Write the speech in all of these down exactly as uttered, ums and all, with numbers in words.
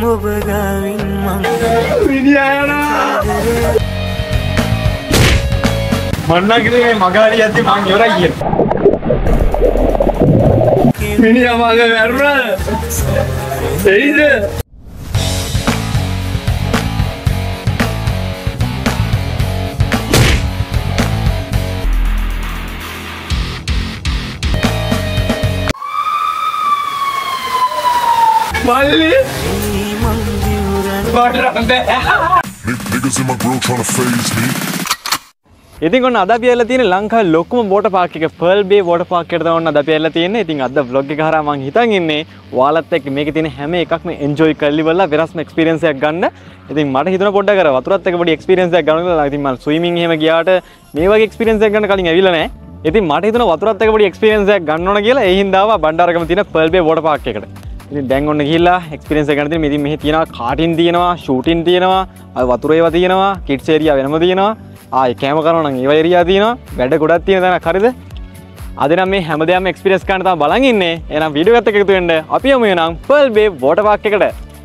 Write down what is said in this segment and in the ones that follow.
ඔබ ගාවින් මං විනියානා මන්නා කිව්වේ මගාලි යද්දි මං ඉවරයි කියලා. විනියා මගේ වැරුණා. එයිද? Molly! Niggas in my grill trying to phase me. ඉතින් ඔන්න අද අපි ඇවිල්ලා තියෙන්නේ ලංකාවේ ලොකුම වෝටර් පාක් එක Pearl Bay වෝටර් පාක් එකට තමයි අද අපි ඇවිල්ලා තියෙන්නේ. ඉතින් අද vlog එක හරහා මම හිතන් ඉන්නේ ඔයාලත් එක්ක මේකේ තියෙන හැම එකක්ම enjoy කරලි වල වෙනස්ම experience එකක් ගන්න. ඉතින් මට හිතුණා පොඩ්ඩක් අර වතුරත් එක්ක පොඩි experience එකක් ගන්න කියලා. ඉතින් මම swimming එහෙම ගියාට මේ වගේ experience එකක් ගන්න කලින් ඇවිල්ලා නැහැ. ඉතින් මට හිතුණා වතුරත් එක්ක පොඩි experience එකක් ගන්න ඕන කියලා. ඒ හින්දා ආවා බණ්ඩාරගම තියෙන Pearl Bay වෝටර් පාක් එකට. ඉතින් දැන් ඔන්න ගිහිල්ලා එක්ස්පීරියන්ස් එක ගන්න තියෙනවා. ඉතින් මෙහි තියෙනවා කාටින් තියෙනවා, ෂූටින් තියෙනවා, ආ වතුර ඒවා තියෙනවා, කිඩ්ස් ඒරියා වෙනම තියෙනවා. ආයි කැම කරනවා නම් ඒවා ඒරියා තියෙනවා. වැඩ ගොඩක් තියෙන තැනක් හරිද? අද නම් මේ හැමදේම එක්ස්පීරියන්ස් ගන්න තමයි බලන් ඉන්නේ. එහෙනම් වීඩියෝ එකත් එක්ක එකතු වෙන්න. අපි යමු එනම් Pearl Bay වෝටර් පාක් එකට.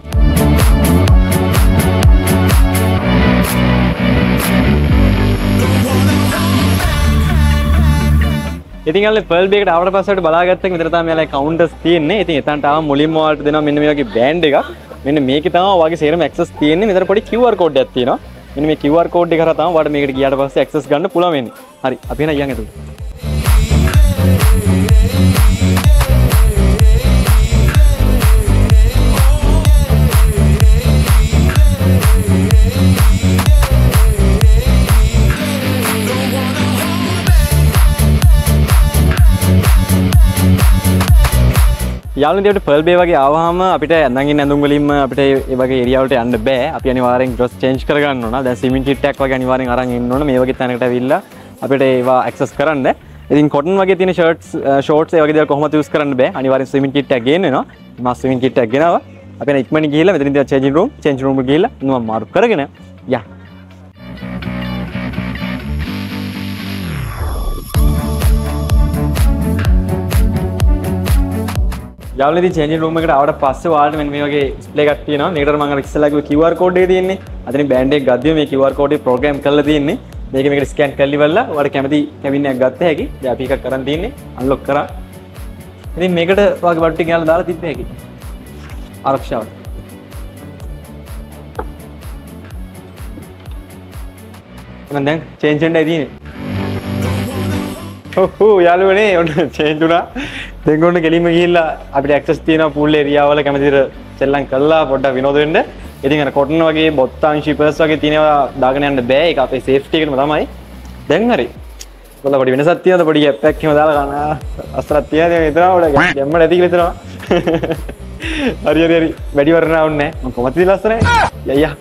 ඉතින් අල්ලේ Pearl Bay එකට ආවට පස්සේ බලාගත්ත එක මෙතන තමයි මෙයාලා කවුන්ටර්ස් තියෙන්නේ. ඉතින් එතනට ආවම මුලින්ම ඔයාලට දෙනවා මෙන්න මේ වගේ බෑන්ඩ් එකක්. මෙන්න මේකේ තමයි ඔයාගේ සේරම ඇක්සස් තියෙන්නේ. මෙතන පොඩි Q R කෝඩ් එකක් තියෙනවා. මෙන්න මේ Q R කෝඩ් එක හරහා තමයි ඔයාලට මේකට ගියාට පස්සේ ඇක්සස් ගන්න පුළුවන් වෙන්නේ. හරි අපි එන යන් එතකොට. යාළුවනේ අපිට Pearl Bay වගේ ආවහම අපිට ඇඳන් ඉන්න ඇඳුම් වලින්ම අපිට ඒ වගේ ඒරියා වලට යන්න බෑ. අපි අනිවාර්යෙන් ඩ්‍රෙස් චේන්ජ් කරගන්න ඕන. දැන් ස්විමින් කිට් එකක් වගේ අනිවාර්යෙන් අරන් ඉන්න ඕන. මේ වගේ තැනකට ඇවිල්ලා අපිට ඒවා ඇක්සස් කරන්න. ඉතින් කොටන් වගේ තියෙන ෂර්ට්ස් ෂෝට්ස් ඒ වගේ දේවල් කොහොමද යූස් කරන්න බෑ. අනිවාර්යෙන් ස්විමින් කිට් එකක් ගේන්න වෙනවා. මම ස්විමින් කිට් එකක් ගෙනාවා. අපි එන ඉක්මනින් ගිහිල්ලා මෙතනින් තියෙන චේන්ජින් රූම් චේන්ජ් රූම් එක ගිහිල්ලා මම මාරු කරගෙන යා. යාළුවනේ ඉතින් චේන්ජින් රූම් එකට ආවට පස්සේ ඔයාලට මෙන්න මේ වගේ ඩිස්ප්ලේ එකක් තියෙනවා. මේකට මම අර ඉස්සෙල්ලා කිව්ව Q R කෝඩ් එක තියෙන්නේ. අතනින් බෑන්ඩ් එක ගද්දිම මේ Q R කෝඩ් එක ප්‍රෝග්‍රෑම් කරලා තියෙන්නේ. මේක මේකට ස්කෑන් කරලි වල්ලා ඔයාලට කැමති කැබින් එකක් ගත්ත හැකි. දැන් අපි එකක් කරන් තියෙන්නේ අන්ලොක් කරා. ඉතින් මේකට ඔයාගේ බඩු ටික යාළුවා දාලා තිබ්බ හැකි. ආරක්ෂාව. මම දැන් චේන්ජ් වෙන්නයි තියෙන්නේ. හෝ හෝ යාළුවනේ ඔන්න චේන්ජ් වුණා. දැන් ඔන්න ගෙලින්ම ගිහිල්ලා අපිට ඇක්සස් තියෙනවා pool area වල කැමති විදිහට සෙල්ලම් කරලා පොඩ්ඩක් විනෝද වෙන්න. ඉතින් අර කොටන් වගේ බොත්තම් ෂිපර්ස් වගේ තියෙනවා දාගෙන යන්න බෑ. ඒක අපේ සේෆ්ටි එකටම තමයි. දැන් හරි. කොල්ල පොඩි වෙනසක් තියෙනවද පොඩි ගැප් එකක් එහෙම දාලා ගන්න. අස්තරක් තියනද මෙතන උඩ ගැම්ම නැති කියලා හිතනවා. හරි හරි හරි. වැඩි වරණ වුන්නේ නැහැ. මම කොහොමද ලස්සනයි. යයියා.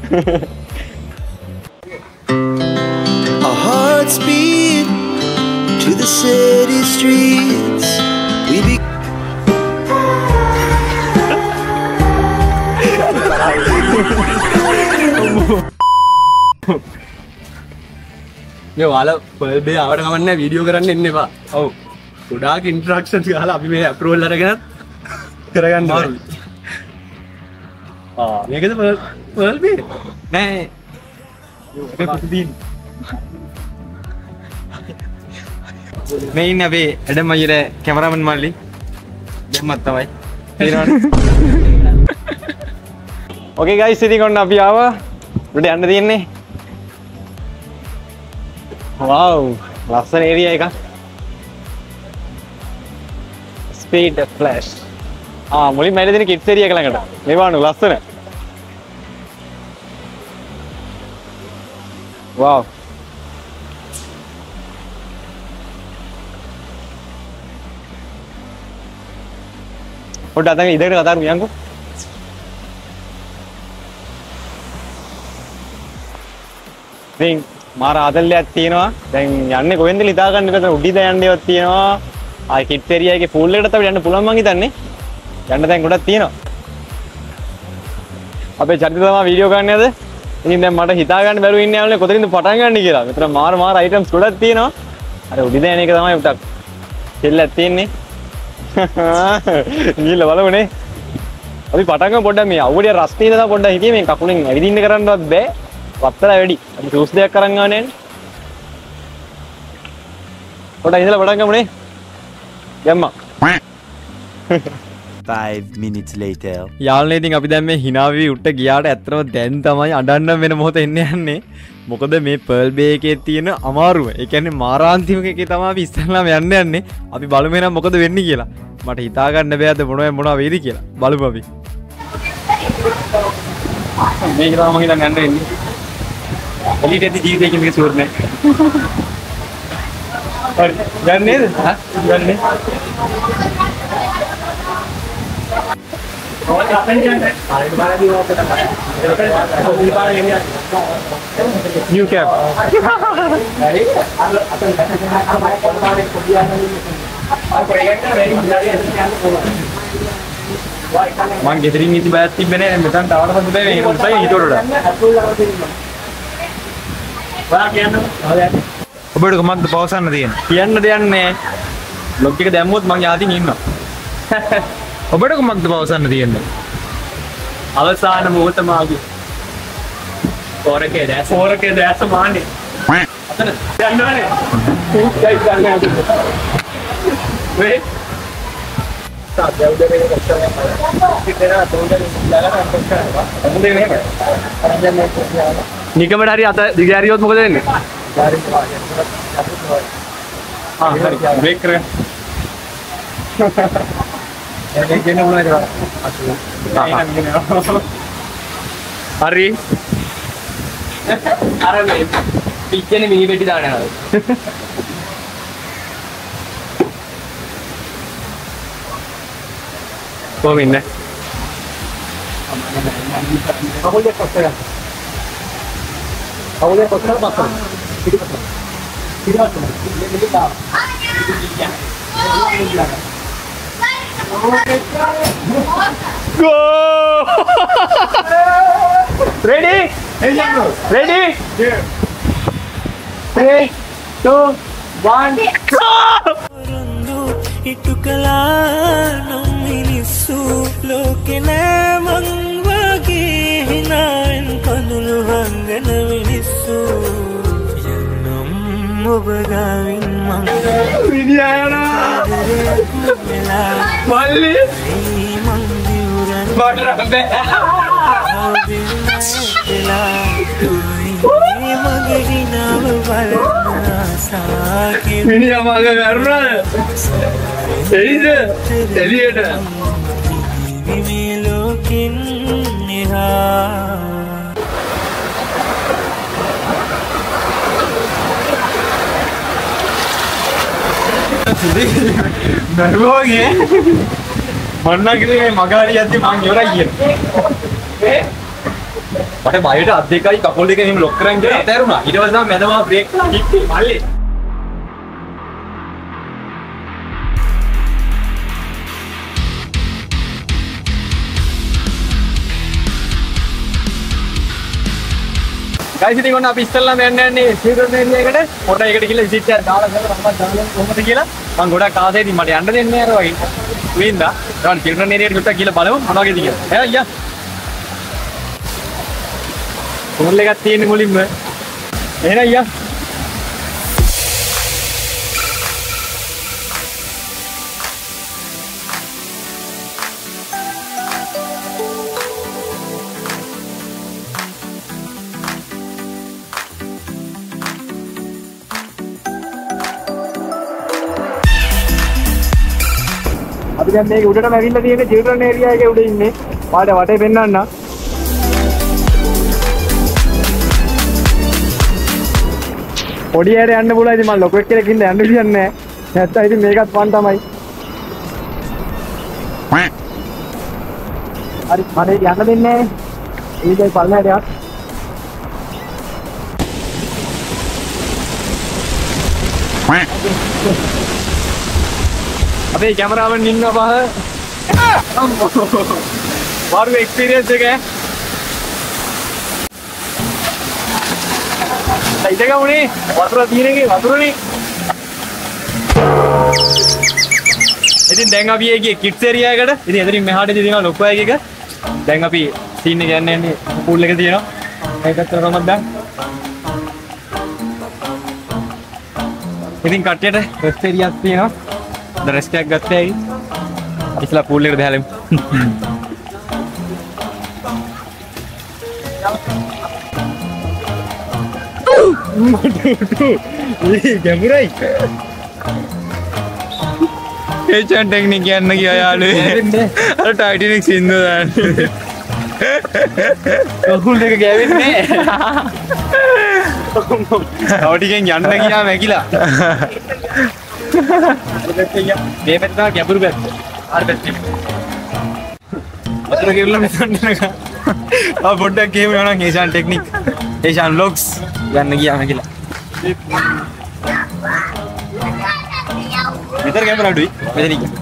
Our hearts beat to the city streets. We be මේ ඔයාලා Pearl Bay ආවට කමක් නැහැ වීඩියෝ කරන්න එන්න එපා. ඔව්. ගොඩාක් ඉන්ටරැක්ෂන්ස් ගහලා අපි මේ අප්‍රූවල් අරගෙන කරගන්න ඕනේ. ආ මේකද Pearl Bay? නෑ. ඒක පිටින්. මේ ඉන්නේ අපේ ඇඩම් අයියේ කැමරාමන් මල්ලි. දැම්මත් තමයි. තේරෙනවද? ඕකේ ගයිස් ඉතින් ඔන්න අපි ආවා. උඩට යන්න තියෙන්නේ. Wow, ලස්සන ඒරියා එකක්. Speed flash. ආ මුලින්ම ඇවිල්ලා තියෙන කිඩ්ස් ඒරියා එක ළඟට. මේ වань ලස්සන. Wow. පොඩ්ඩක් අතන ඉදකට කතා කරමු යන්කෝ. ඉතින් මාර ආදල්ලයක් තියෙනවා. දැන් යන්නේ කොහෙන්ද හිතා ගන්න බැහැ. උඩින්ද යන්නේවත් තියෙනවා. ආයි කිඩ්ස් ඒරියා එකේ pool එකටත් අපිට යන්න පුළුවන් මං හිතන්නේ. යන්න දැන් ගොඩක් තියෙනවා. අපේ චරිත තමයි වීඩියෝ ගන්න යද. ඉතින් දැන් මට හිතා ගන්න බැරුව ඉන්නේ යාළුවනේ කොතනින්ද පටන් ගන්න කියලා. මෙතන මාර මාර අයිටම්ස් ගොඩක් තියෙනවා. අර උඩින්ද යන එක තමයි උටක්. දෙල්ලක් තියෙන්නේ. ගිහලා බලමුනේ. අපි පටන් ගමු පොඩ්ඩක් මේ අවුඩිය රස්නේ ඉඳලා පොඩ්ඩක් හිටියේ මේ කකුලෙන් ඇවිදින්න කරන්නවත් බෑ. වත්තලා වැඩි. අපි ෂූස් දෙකක් අරන් ආවනේ. පොඩ්ඩක් ඉඳලා පටන් ගමුනේ. යම්මා. five minutes later. යාළුවනේ ඉතින් අපි දැන් මේ හිනාවි උට්ට ගියාට ඇත්තටම දැන් තමයි අඬන්න වෙන මොහොත එන්නේ යන්නේ. මොකද මේ පර්ල් බේ එකේ තියෙන අමාරුව. ඒ කියන්නේ මාරාන්තික එකේ තමයි අපි ඉස්සෙල්ලාම යන්න යන්නේ. අපි බලමු එහෙනම් මොකද වෙන්නේ කියලා. මට හිතා ගන්න බෑද මොනවා මොනවා වෙයිද කියලා. බලමු අපි. මේක තමයි මම හිතන් යන්න එන්නේ. එළියට ඇති ජීවිතේ මේක ෂුවර් නෑ. හරි. යන්නේ නේද? හා? යන්නේ. New cap. Man ගෙදරින් ඉති බයත් තිබ්බේ නෑ මෙතන තාවට පස්සේ බෑ මේ උන්ටයි ඊට වඩා. ඔයා කියන්නේ ඔබට කොහොමද පවසන්න තියෙන්නේ? කියන්න දෙයක් නෑ. බ්ලොග් එක දැම්මොත් මං යාදින් ඉන්නවා. ඔබට කොහොමද පවසන්න තියෙන්නේ? අවසාන මොහොත මාගේ. පොරකේ දැස පොරකේ දැස මාන්නේ. අතන යන්නවනේ. ගයි ගන්න යන්න. වේ. සාදෙව් දෙන්නේ කොච්චර ඉතන තෝන්දේ දාලා අන්තක් කරනවා. මොකද මේ? නිකමඩ හරි අත දිගෑරියොත් මොකද වෙන්නේ? ආ හරි. බ්‍රේක් කරගන්න. ඒක ගෙන උනාද? හරි. අර මේ පිච්චෙන මිනි පෙට්ටි දාන්න යනවා. කොහොම ඉන්නේ? කවුද කොටද? කවුද කොටද බස්සන? පිටිපස්ස. පිටිපස්ස. මෙලි තා. Go! Ready? Ready? Three, two, one, go! ඉටුකලා නොමිනිස්සු ලෝකේ නෑ මං වගේ හිනාවෙන් කඳුළු හංගන මිනිස්සු යන්නම් ඔබ ගාවින් මං විදියායනා මල්ලි මං දිවුරන් බඩ රබේ මගේ හිනාව බලන්න ආසාකේ මිනිහා මගේ වැරුණාද එයිද එළියට මේ ලෝකෙන් එහා නර්වෝගේ මන්නා කිව්වේ මගහරි යද්දි මං ඉවරයි කියලා ඒ මට බයට අත් දෙකයි කකුල් දෙක එහෙම ලොක් කරන් ඉඳලා අතෑරුණා ඊට පස්සේ තමයි මැදම බ්‍රේක් කිව්වේ මල්ලි guys ඉතින් ඔන්න අපි ඉස්සෙල්ලාම යන්න යන්නේ සීගර් ඒරියා එකට පොඩ එකට ගිහලා විසිට් එකක් දාලා ගමන් මම දාලා කොහොමද කියලා මම ගොඩක් ආසයි ඉතින් මට යන්න දෙන්නේ නැහැ අර වගේ වෙන්දා ඊට චිල්ඩ්‍රන් ඒරියාට ගිහලා ගිහලා බලමු මොනවගේද කියලා එයා අයියා කොහොල්ල එකක් තියෙන්නේ මුලින්ම එහෙනම් අයියා අපි දැන් මේක උඩටම ඇවිල්ලා තියෙන්නේ චිල්ඩ්‍රන් ඒරියා එකේ උඩ ඉන්නේ. පාඩේ වටේ පෙන්නන්න. පොඩි ඇර යන්න පුළුවන් ඉතින් මම ලොකෙක් කෙනෙක් ඉන්න යන්න විදියක් නැහැ. නැත්තම් ඉතින් මේකත් ෆන් තමයි. හරි මම යන්න දෙන්නේ නැහැ. ඊදයි පල්ලෙහාට යක්. අපේ කැමරාමන් ඉන්නවා පහ. මාරු එක්ස්පීරියන්ස් එක. ඉතක උනේ වතුර තියෙන එකේ වතුරනේ. ඉතින් දැන් අපි ගියේ කිඩ්ස් ඒරියා එකට. ඉතින් එතනින් මෙහාට තියෙනවා ලොකු අයගේ එක. දැන් අපි සීන් එක යන්නේ යන්නේ පූල් එක තියෙනවා. ඒකත් තමයි දැන්. ඉතින් කට්ටියට රෙස්ට් ඒරියාස් තියෙනවා. දැන් රෙස්ට් එකක් ගත්තේ ඇයි? ඉස්ලා පූල් එකට බහලමු. ඒ ගැඹුරයි. ඒ චන් ටෙක්නික් යන්න ගියා යාළුවේ. අර ටයිටැනික් සින්දුව දාන්න. කකුල් දෙක ගෑවෙන්නේ. තව ටිකෙන් යන්න ගියා මැකිලා. මේ පැත්ත තමයි ගැඹුරු පැත්ත. ආර පැත්තේ. අතර ගෙවලා මෙතන නේද? ආ පොඩ්ඩක් ගේමු යනවා නම් ඒෂාන් ටෙක්නික්. ඒෂාන් vlogs යන්න ගියා මැකිලා. මෙතන කැමරා අඩුයි. මෙතන ඉන්න.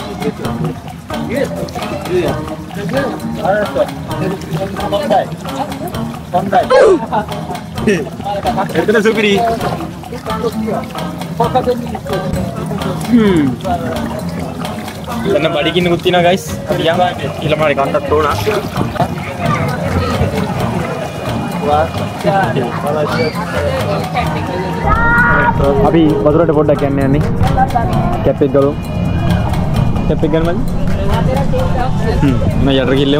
එතන සුපිරි. හ්ම්. එන්න බඩගින්නකුත් තියෙනවා guys. අපි යමු ඊළමාරේ කන්ටත් තෝරා. අපි වතුරට පොඩ්ඩක් යන්න යන්නේ. කැප් එක ගලමු. කැප් එක ගන්නමද? හ්ම්. මම යට ගිල්ලෙමු.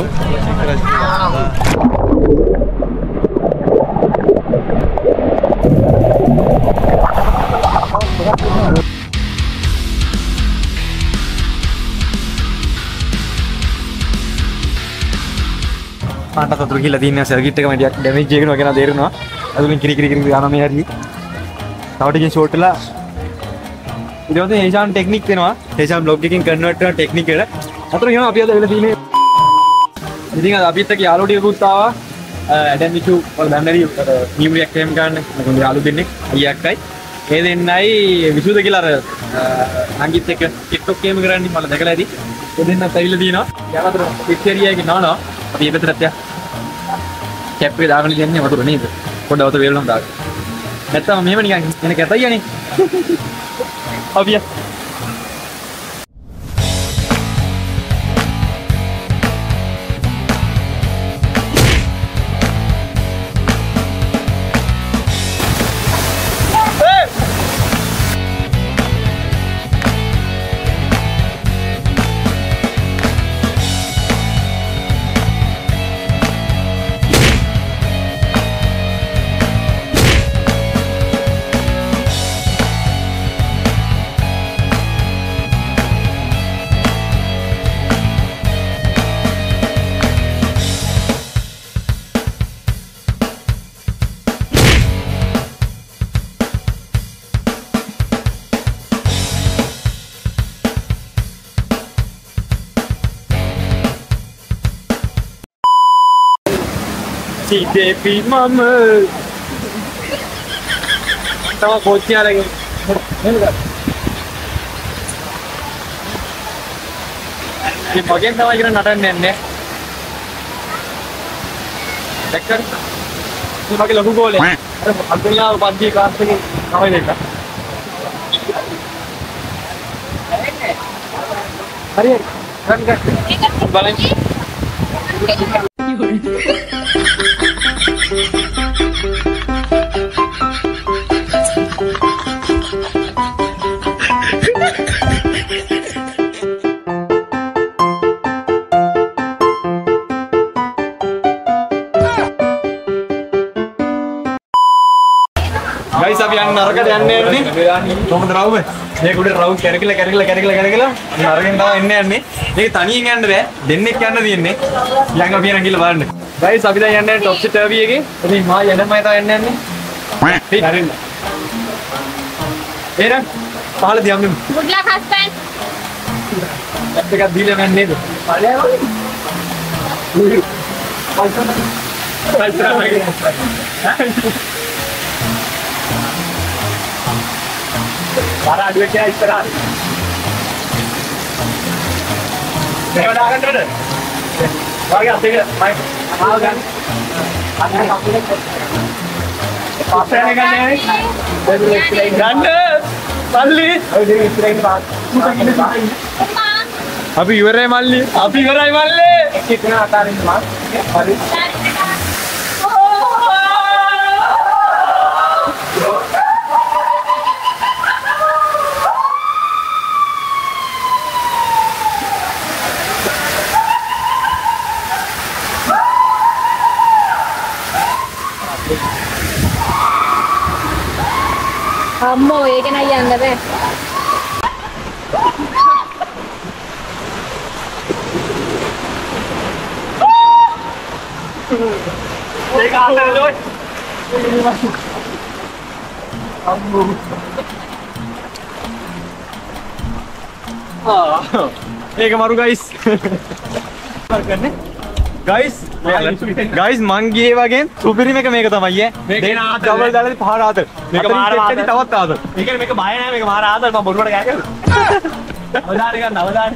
පාට වතුර ගිහලා තියෙන සර්කිට් එකම ටිකක් ඩැමේජ් එකක් වෙනවා කියන තේරෙනවා. අදුලින් කිරි කිරි කිරි යනවා මේ හරියි. තව ටිකකින් ෂෝට් වෙලා ඊට පස්සේ ඒෂාන් ටෙක්නික් වෙනවා. ඒෂාන් බ්ලොග් එකකින් කන්වර්ට් කරන ටෙක්නික් එක. අතන කියනවා අපි අද වෙලා තියෙන්නේ. ඉතින් අද අපිත් එක්ක යාළුවෝ ටිකකුත් ආවා. ඇඩන් විචු වල බැන්නරි නියු රියැක්ට් එකක් ගන්න. මොකද යාළුවෝ දෙන්නෙක් අයියක්යි. ඒ දෙන්නයි විසුද කියලා අර අංගිත් එක්ක TikTok ගේම් කරන්නේ මම දැකලා ඇති. ඒ දෙන්නත් ඇවිල්ලා තිනවා. යාළුවෝ අතර පිටේරියා එකේ නානවා. අපි මේ පැත්තට යන්න. කැප් එක දාගෙන ඉන්නේ වතුර නේද? පොඩ්ඩක් වතුර වේලුම් දාන්න. නැත්තම් මෙහෙම නිකන් එන කැතයියනේ. අපි යා. Si Devi Mama. Sama coachnya lagi. Di bagian sama kira natan nene. Dekat. Ini pakai lagu boleh. Ada akhirnya pagi kelas ini kawin deh kan. Hari kan kan. Balance. Guys, අපි යන්න නරකට යන්නේ යන්නේ. කොහොමද රවුම? මේක උඩ රවුම් කැරකිලා කැරකිලා කැරකිලා කැරකිලා නරකෙන් තමයි එන්නේ යන්නේ. මේක තනියෙන් යන්න බෑ. දෙන්නෙක් යන්න තියෙන්නේ. ඊළඟ අපි යන ගිහලා බලන්න. Guys, අපි දැන් යන්නේ টপ සෙට් ටර්වි එකේ. ඉතින් මා යඩමයි තමයි යන්න යන්නේ. හරි. හරින්න. එරන් පහළ දියම් නෙමු. Good luck husband. එකක් දීලා මම නේද? පළයව. Para aduh saya istirahat. Saya udah akan terus. Bagi apa sih? Baik. Mahal kan? Pasal ni kan ni? Ganda. Malli. Abi iwarai malli. Abi iwarai malli. එක එක නා අතාරින්න මම. හරි. අම්මෝ ඒක නයි යන්න බෑ. ඒක ආතල්ලෝ. අම්මෝ. ආ ඒක මරු ගයිස්. කරන්නේ ගයිස් ගයිස් මං ගියේ වගේ සුපිරිම එක මේක තමයි ඈ. මේක ඩබල් දාලා පහර ආතල්. මේක මාර ආතල් තවත් ආතල්. ඒ කියන්නේ මේක බය නෑ මේක මාර ආතල් මම බොරුවට ගෑ කරා. අවදාන ගන්න අවදාන.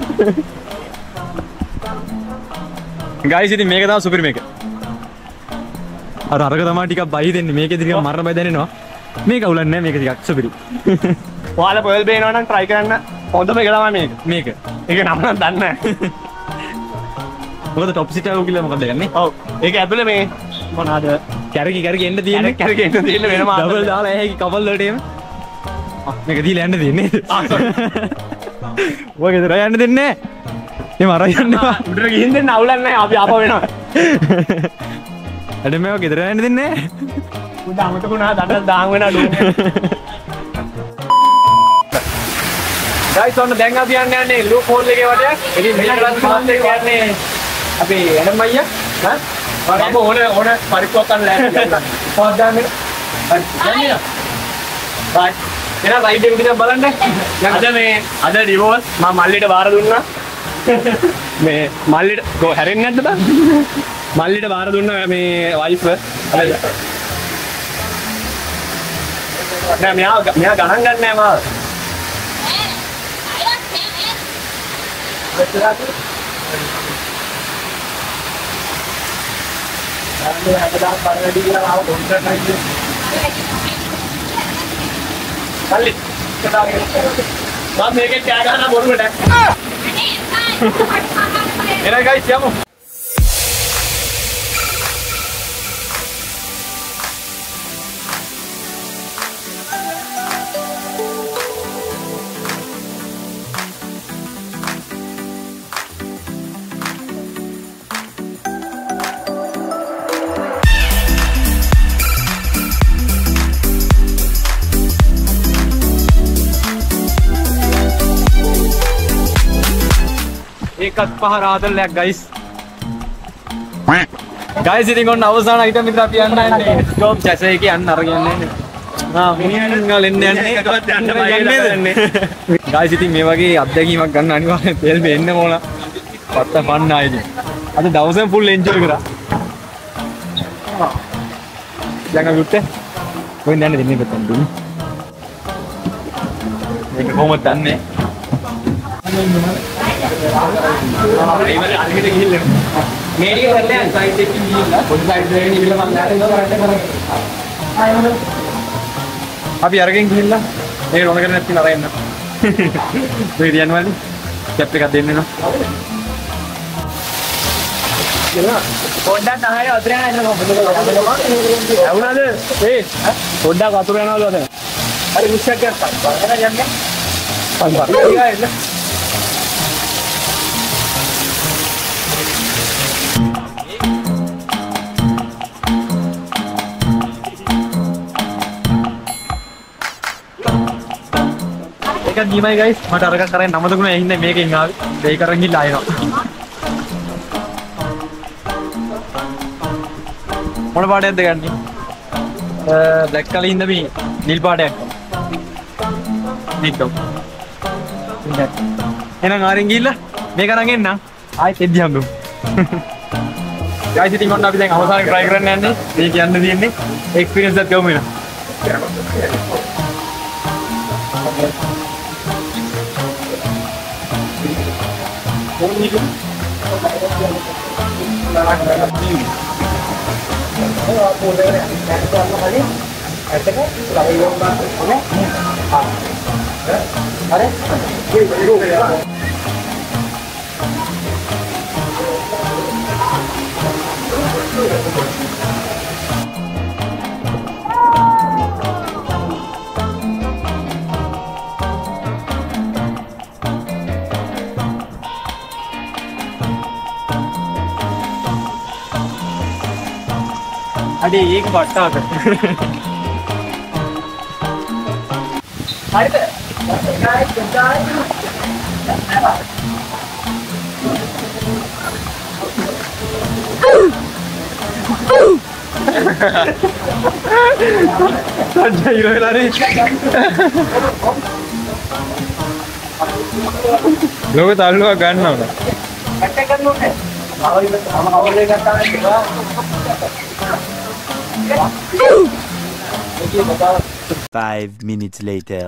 ගයිස් ඉතින් මේක තමයි සුපිරිම එක. අර අරක තමයි ටිකක් බයි දෙන්නේ. මේකෙදි ටිකක් මරණ බය දැනෙනවා. මේක අවුලක් නෑ මේක ටිකක් සුපිරි. ඔයාලා පොල් බේනවා නම් try කරන්න. හොඳම එක තමයි මේක. මේක. ඒක නම නම් දන්නේ නෑ. මොකද টොප් සිට් එක කියලා මොකද ගන්නේ? ඔව්. ඒක ඇතුලේ මේ මොනවාද? කැරකි කැරකි එන්න තියෙන්නේ. කැරක් කැරක් එන්න තියෙන වෙනම ආතල්. ඩබල් දාලා ඇහි කපල් වලට එම. මේක දීලා යන්න දෙන්නේ නේද? ආ sorry. ඔය ගෙදර යන්න දෙන්නේ නෑ. එහෙම අර යන්න එපා. උඩට ගිහින් දෙන්න අවුලක් නෑ අපි ආපහු වෙනවා. අඩ මේව ගෙදර යන්න දෙන්නේ නෑ. උඩ අමතකුණා දඬල් දාන් වෙනවා ඩෝන්. ගයිස් ඔන්න දැන් අපි යන්න යන්නේ ලූප් හෝල් එකේ වටේ. ඉතින් මෙලන් පාස් එක යන්නේ අපි එනම් අයියා. හා? ඔයාලා ඕන ඕන පරිප්පුවක් ගන්න ලෑස්ති කරලා. පොත් ගන්න. හරි. යන්නේ. බයි. එන රයිඩ් එක දිහා බලන්න. අද මේ අද ඩිවෝස් මම මල්ලිට බාර දුන්නා. මේ මල්ලිට කො හැරෙන්නේ නැද්ද බං? මල්ලිට බාර දුන්නා මේ වයිෆ්. හරිද? නෑ මෙයා මෙයා ගණන් ගන්න නෑ මාව. අනේ අපදාම් පරවැඩි කියලා ආව කොන්ට්‍රැක්ට් එකයි. කල්ලි. මම මේකේ ත්‍යාග කරන බොරුවට. එනයි ගයිස් යමු. ඒකත් පහර ආතල්ලයක් ගයිස්. ගයිස් ඉතින් ඔන්න අවසාන අයිටම් විතර අපි යන්න යන්නේ. ජොබ් චැස එකේ යන්න අරගෙන යන්නේ. ආ මිනිහාල එන්න යන්නේ. ඒකවත් යන්න බයි යන්නේ. ගයිස් ඉතින් මේ වගේ අත්දැකීමක් ගන්න අනිවාර්යෙන් තෙල් වෙන්න ඕන. පත්ත පන්න ආයිද. අද දවසෙන් ෆුල් එන්ජොයි කරා. දැන් අපි උත්තේ. කොහෙන්ද යන්නේ දෙන්නේ පැත්තෙන් දුන්නේ. මේක කොහොමද දන්නේ? මේක කරලා සයිඩ් එකකින් ගිහිල්ලා පොඩි සයිඩ් එකකින් ගිහිල්ලා මම නැටේ කරන්න කරන්නේ. අපි අරගෙන ගිහිල්ලා මේක රොණ කරගෙන නැත්නම් අරගෙන. මේ දියන් වලදී කැප් එකක් දෙන්න නෝ. පොඩ්ඩක් අහය වතුර යන එන්න කොහොමද? ඇවුනද? ඒ පොඩ්ඩක් වතුර යනවලු අද. හරි මිස්ටර් කරපන්. බලන්න යන්නේ. පන්පත්. ඊගා එන්න. ඒක නියමයි ගයිස් මට අරක කරේ නම දුන්නා ඒ හින්දා මේකෙන් ආවේ ඒක අරන් ගිහලා ආයෙනවා මොන පාටයක්ද ගන්නේ බ්ලැක් කලර් ඉඳ මේ නිල් පාටයක් නිකම් එහෙනම් ආරෙන් ගිහලා මේක අරන් එන්න ආයෙත් එද්දි හම්බෙමු ගයිස් ඉතින් ඔන්න අපි දැන් අවසානයේ try කරන්න යන්නේ මේක යන්න තියෙන්නේ එක්ස්පීරියන්ස් එකක් ගමු වෙනවා අඩේ ඒක පට්ටාක. හරිද? සජ්ජයි වෙලානේ. ලෝක තල්ලුවක් ගන්නවද? කට්ට කරනෝනේ. ආවයි අවලේ ගත්තා නේද? Five minutes later.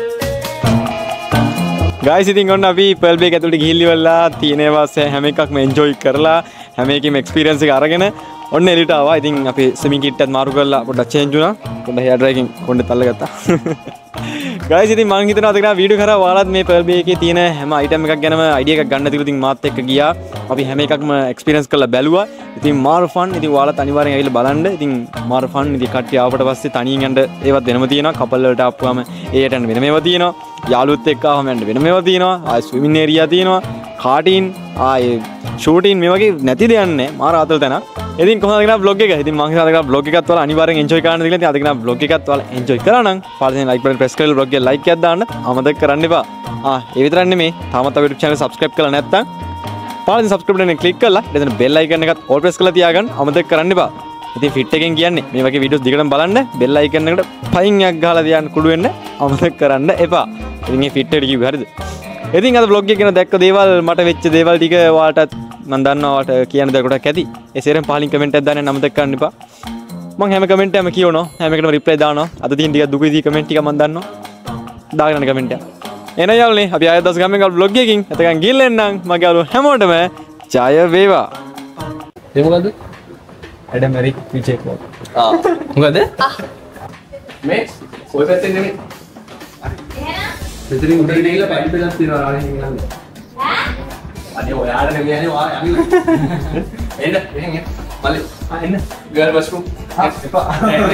ගයිස් ඉතින් ඔන්න අපි පර්ල් බේක් ඇතුළට ගිහිල්ලිවලා තියෙනවා හැම එකක්ම එන්ජොයි කරලා හැම එකේම එක්ස්පීරියන්ස් එක අරගෙන ඔන්න එළියට ආවා. ඉතින් අපි ස්විමින් කිට් එකත් මාරු කරලා පොඩ්ඩක් චේන්ජ් වුණා. පොඩ්ඩක් හෙයර් ඩ්‍රයිකින් කොණ්ඩේ තල්ල ගත්තා. ගයිස් ඉතින් මම හිතනවා අද කරා වීඩියෝ කරා ඔයාලත් මේ පර්ල් බේ එකේ තියෙන හැම අයිටම් එකක් ගැනම අයිඩියා එකක් ගන්න තිබුණා. ඉතින් මාත් එක්ක ගියා. අපි හැම එකක්ම එක්ස්පීරියන්ස් කරලා බැලුවා. ඉතින් මාරු ෆන්. ඉතින් ඔයාලත් අනිවාර්යෙන් ඇවිල්ලා බලන්න. ඉතින් මාරු ෆන්. ඉතින් කට්ටිය ආවට පස්සේ තනියෙන් යන්න ඒවත් වෙනම තියෙනවා. කපල් වලට ආපුවාම ඒයට යන්න වෙනම ඒවා තියෙනවා. යාළුවොත් එක්ක ආවම යන්න වෙනම ඒවා තියෙනවා. ආයි ස්විමින් ඒරියා තියෙනවා. කාටින් ආයි ෂූටින් මේ වගේ නැති දෙයක් නැහැ. මාර ආතල් තැන. ඉතින් කොහොමද කරා vlog එක? ඉතින් මම හිතුවා අද කරා vlog එකත් ඔයාලා අනිවාර්යෙන් enjoy කරන්න කියලා. ඉතින් අද කරා vlog එකත් ඔයාලා enjoy කරා නම් පාඩම් like button press කරලා vlog එක like එකක් දාන්න අමතක කරන්න එපා. ආ ඒ විතරක් නෙමෙයි. තාමත් අපේ YouTube channel subscribe කරලා නැත්නම් පාඩම් subscribe button එක click කරලා එතන bell icon එකත් all press කරලා තියාගන්න අමතක කරන්න එපා. ඉතින් fit එකෙන් කියන්නේ මේ වගේ videos දිගටම බලන්න bell icon එකට පයින් එකක් ගහලා තියාන්න කුළු වෙන්න අමතක කරන්න එපා. ඉතින් මේ fit එකට කිව්වේ හරිද? ඉතින් අද vlog එක ගැන දැක්ක දේවල් මට වෙච්ච දේවල් ටික ඔයාලටත් මම දන්නවා ඔයාලට කියන්න දෙයක් ගොඩක් ඇති. ඒ සේරම පහලින් කමෙන්ට් එකක් දාන්න අමතක කරන්න එපා. මම හැම කමෙන්ට් එකම කියවනවා. හැම එකටම රිප්ලයි දානවා. අද තියෙන ටික දුක විදිහේ කමෙන්ට් ටික මම දන්නවා. දාගෙන යන කමෙන්ට් එක. එහෙනම් යාළුවනේ අපි ආයෙත් දවස් ගමෙන් ගාල් vlog එකකින් එතකන් ගිහින් එන්නම්. මගේ යාළුවෝ හැමෝටම ජය වේවා. ඒ මොකද්ද? ඇඩම් එරික් විචේක් වෝ. ආ මොකද? මේ ඔය පැත්තෙන් නෙමෙයි. මෙතනින් උඩට ගිහලා පයිප් එකක් තියනවා ආයෙත් ඉන්නන්නේ. ඈ? අනේ ඔයාලා නෙමෙයි යන්නේ ඔයා යන්නේ. එන්න එහෙන් එන්න. මල්ලි. ආ එන්න. Girl washroom. ආ එපා.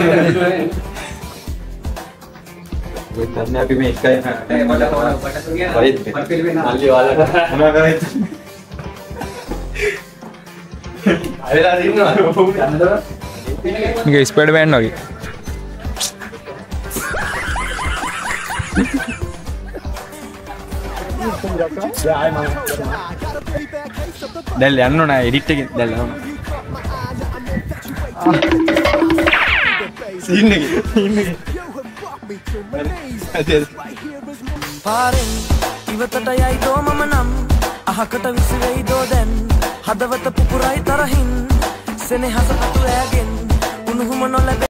ඔය තන්නේ අපි මේ එකයි නෑ. ඒ මට ඔයාලා පටස් ගියා. වයිත් පරිපිලි වෙන මල්ලි ඔයාලට මොනවා කරේද? අයලා දින්නවා. යන්නද? මේක ස්පයිඩර්මෑන් වගේ. දැන් යන්න ඕන එඩිට් එකෙන් දැන් යන්න. සීන් එකේ සීන් එකේ. පාරෙන් ඉවතට යයිදෝ මම නම් අහකට විසිවෙයිදෝ දැන් හදවත පුපුරයි තරහින් සෙනෙහස පතු ඇගෙන් උණුහුම නොලැබේ